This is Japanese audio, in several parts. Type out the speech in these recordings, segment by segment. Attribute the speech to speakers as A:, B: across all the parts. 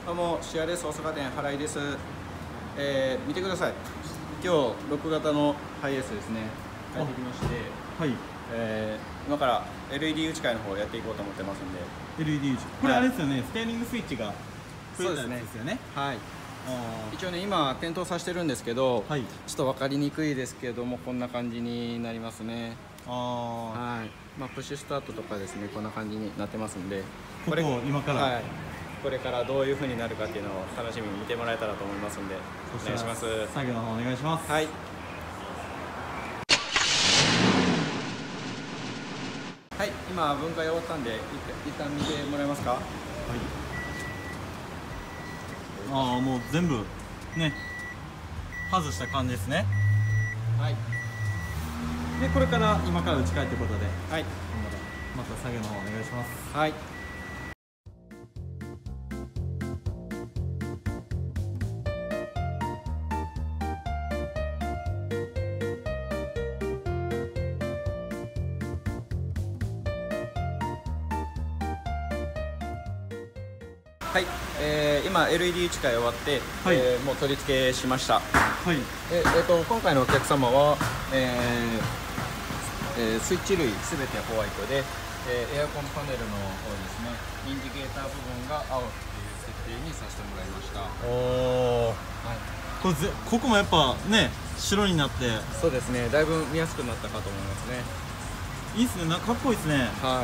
A: どうも、シアレス大阪店原井です。見てください。今日6型のハイエースですね。帰ってきまして、
B: はい。
A: 今から LED 打ち替えの方やっていこうと思ってますんで。
B: LED これあれですよね、ステアリングスイッチが増えたやつですよね。
A: はい。一応ね、今点灯させてるんですけど、
B: はい、
A: ちょっと分かりにくいですけども、こんな感じになりますね。
B: はい。
A: まあ、プッシュスタートとかですね、こんな感じになってますんで、
B: ここを今から、
A: はい、これからどういう風になるかっていうのを楽しみに見てもらえたらと思いますんで、お願いします。
B: 作業の方お願いします。
A: はい。はい、今分解終わったんで一旦見てもらえますか。はい。
B: もう全部ね外した感じですね。
A: はい。
B: でこれから今から打ち替えということで、
A: はい。
B: また作業の方お願いします。
A: はい。はい、今 LED 打ち替え終わって、
B: はい、
A: もう取り付けしました。
B: はい。
A: 今回のお客様は、スイッチ類すべてホワイトで、エアコンパネルの方ですね、インディケーター部分が青っていう設定にさせてもらいました。
B: おお、はい、ここもやっぱね白になって、
A: そうですね、だいぶ見やすくなったかと思いますね。
B: いいですね、かっこいいですね。
A: はい、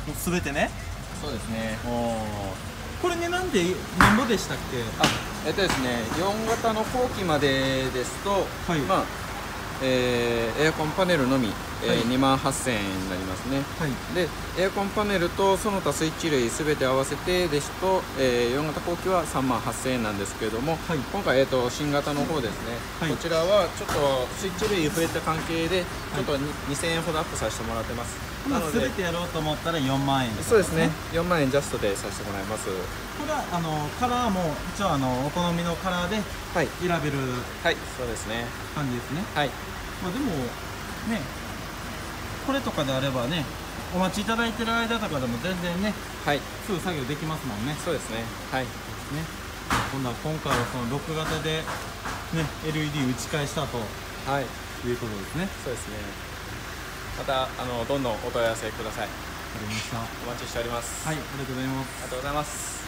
B: もうすべてね。
A: そうですね。
B: これね、なんでなんぼでしたっけ？
A: ですね、4型の後期までですと、はい、まあエアコンパネルのみ、2万8000円になりますね。はい、でエアコンパネルとその他スイッチ類すべて合わせてですと、4型後期は3万8000円なんですけれども、はい、今回、新型の方ですね、はい、こちらはちょっとスイッチ類増えた関係でちょっと2000円ほどアップさせてもらってます。
B: なので全てやろうと思ったら4万円です、ね、
A: そうですね、4万円ジャストでさせてもらいます。
B: これはカラーも一応お好みのカラーで選べる、
A: はい、そうですね、
B: 感じですね。
A: はい。
B: まあでもね、これとかであればね、お待ちいただいてる間とかでも全然ね、はい、すぐ作業できますもんね。
A: そうですね。はい。ね、
B: 今回はその6型でね LED 打ち替えしたと、はい、いうことですね。
A: そうですね。またどんどんお問い合わせください。
B: わかりました。
A: お待ちしております。
B: はい、ありがとうございます。
A: ありがとうございます。